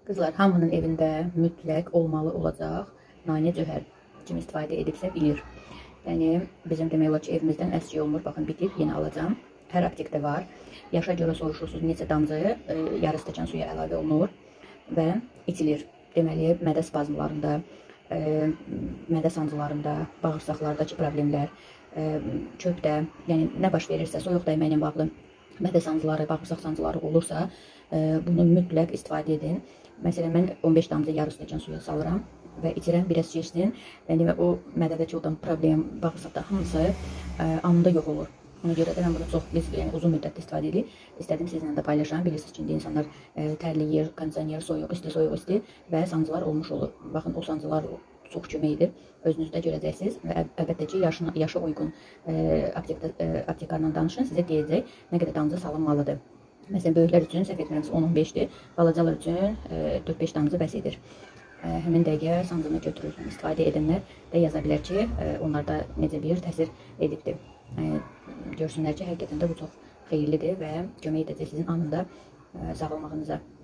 Qızlar, hamının evində mütləq olmalı olacaq nane cöhər. Kim istifadə edibsə bilir. Yəni, bizim demək olar ki, evimizdən əski olmur. Baxın, bitib, yenə alacam. Hər aptekdə var. Yaşa görə soruşursunuz, neçə damcı yarı stəkan suya əlavə olunur və içilir. Deməli, mədə spazmlarında, mədə sancılarında, bağırsaqlardakı problemlər, çöpdə, yəni nə baş verirsə, soyuq dəyməklə bağlı mədə sancıları, bağırsaq sancıları olursa, bunu mütləq istifadə edin. Məsələn, mən 15 damcı yarı stəkan suya salıram və içirəm, biraz keçsin. Yəni, o mədədəki olan problem, bağırsaqda hamısı anında yox olur. Ona görə də mən bunu çox uzun müddətdə istifadə edirik. İstədim sizinlə də paylaşam. Bilirsiniz ki, indi insanlar tərliyir, kondisioner, soyuq isti və sancılar olmuş olur. Baxın, o sancılar çox kömək edir. Özünüzdə görəcəksiniz və əlbəttə ki, yaşa uyğun aptekarla danışın, sizə deyəcək nə qədər damcı salınmalıdır. Məsələn, böyüklər üçün səhv etmirəmsə 10-15-dir, balacalar üçün 4-5 damcı bəs edir. Həmin dəqiqə sancını götürür. İstifadə edənlər də yaza bilər ki, onlarda necə bir təsir edibdir. Görsünlər ki, həqiqətən də bu çox xeyirlidir və kömək edəcək sizin anında sağalmağınıza.